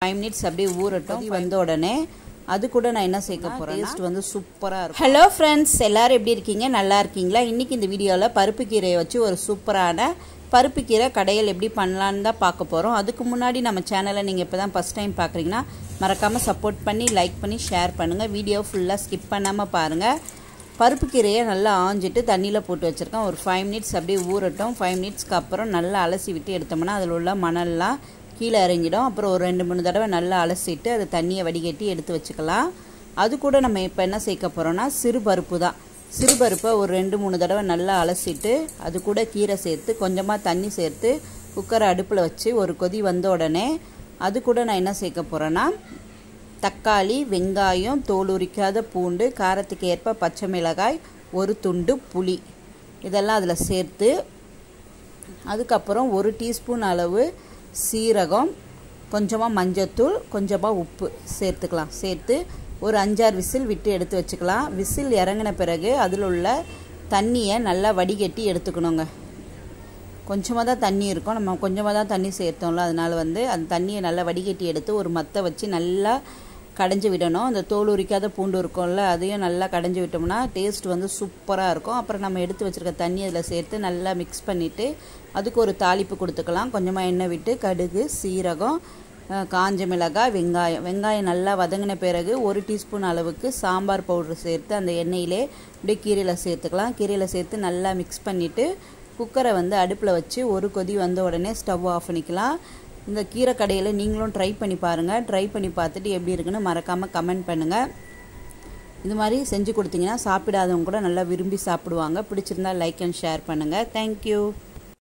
5 minutes அப்படியே ஊறட்டும். வந்த உடனே அது கூட நான் என்ன சேர்க்க போகிறேன், டேஸ்ட் வந்து சூப்பராக இருக்கும். ஹலோ ஃப்ரெண்ட்ஸ், எல்லோரும் எப்படி இருக்கீங்க? நல்லா இருக்கீங்களா? இன்றைக்கி இந்த வீடியோவில் பருப்பு கீரையை வச்சு ஒரு சூப்பரான பருப்பு கீரை கடையில் எப்படி பண்ணலான்னு தான் பார்க்க போகிறோம். அதுக்கு முன்னாடி நம்ம சேனலை நீங்கள் இப்போ தான் ஃபஸ்ட் டைம் பார்க்குறீங்கன்னா மறக்காமல் சப்போர்ட் பண்ணி லைக் பண்ணி ஷேர் பண்ணுங்கள். வீடியோ ஃபுல்லாக ஸ்கிப் பண்ணாமல் பாருங்கள். பருப்பு கீரையை நல்லா ஆஞ்சிட்டு தண்ணியில் போட்டு வச்சுருக்கேன். ஒரு 5 மினிட்ஸ் அப்படியே ஊறட்டும். 5 மினிட்ஸ்க்கு அப்புறம் நல்லா அலசி விட்டு எடுத்தோம்னா அதில் உள்ள மணல்லாம் கீழே இறங்கிடும். அப்புறம் ஒரு 2-3 தடவை நல்லா அலசிட்டு அதை தண்ணியை வடிகட்டி எடுத்து வச்சுக்கலாம். அது கூட நம்ம இப்போ என்ன சேர்க்க போகிறோன்னா சிறுபருப்பு தான். சிறுபருப்பை ஒரு 2-3 தடவை நல்லா அலசிட்டு அது கூட கீரை சேர்த்து கொஞ்சமாக தண்ணி சேர்த்து குக்கரை அடுப்பில் வச்சு ஒரு கொதி வந்த உடனே அது கூட நான் என்ன சேர்க்க போகிறேன்னா தக்காளி, வெங்காயம், தோல் உரிக்காத பூண்டு, காரத்துக்கு ஏற்ப பச்சை மிளகாய், ஒரு துண்டு புளி இதெல்லாம் அதில் சேர்த்து அதுக்கப்புறம் 1 டீஸ்பூன் அளவு சீரகம், கொஞ்சமாக மஞ்சத்தூள், கொஞ்சமாக உப்பு சேர்த்துக்கலாம். சேர்த்து ஒரு 5-6 விசில் விட்டு எடுத்து வச்சுக்கலாம். விசில் இறங்கின பிறகு அதில் உள்ள தண்ணியை நல்லா வடிகட்டி எடுத்துக்கணுங்க. கொஞ்சமாக தான் தண்ணி இருக்கும், நம்ம கொஞ்சமாக தான் தண்ணி சேர்த்தோம்ல, அதனால் வந்து அந்த தண்ணியை நல்லா வடிகட்டி எடுத்து ஒரு மத்தை வச்சு நல்லா கடைஞ்சி விடணும். அந்த தோல் உரிக்காத பூண்டு இருக்கும்ல, அதையும் நல்லா கடைஞ்சி விட்டோம்னா டேஸ்ட் வந்து சூப்பராக இருக்கும். அப்புறம் நம்ம எடுத்து வச்சுருக்க தண்ணி அதில் சேர்த்து நல்லா மிக்ஸ் பண்ணிவிட்டு அதுக்கு ஒரு தாளிப்பு கொடுத்துக்கலாம். கொஞ்சமாக எண்ணெய் விட்டு கடுகு, சீரகம், காஞ்ச மிளகாய், வெங்காயம் நல்லா வதங்கின பிறகு 1 டீஸ்பூன் அளவுக்கு சாம்பார் பவுடர் சேர்த்து அந்த எண்ணெயிலே அப்படியே கீரையில் சேர்த்துக்கலாம். கீரையில் சேர்த்து நல்லா மிக்ஸ் பண்ணிவிட்டு குக்கரை வந்து அடுப்பில் வச்சு ஒரு கொதி வந்த உடனே ஸ்டவ் ஆஃப் பண்ணிக்கலாம். இந்த கீரை கடையில் நீங்களும் ட்ரை பண்ணி பாருங்கள். ட்ரை பண்ணி பார்த்துட்டு எப்படி இருக்குன்னு மறக்காமல் கமெண்ட் பண்ணுங்கள். இது மாதிரி செஞ்சு கொடுத்தீங்கன்னா சாப்பிடாதவங்க கூட நல்லா விரும்பி சாப்பிடுவாங்க. பிடிச்சிருந்தா லைக் அண்ட் ஷேர் பண்ணுங்கள். தேங்க்யூ.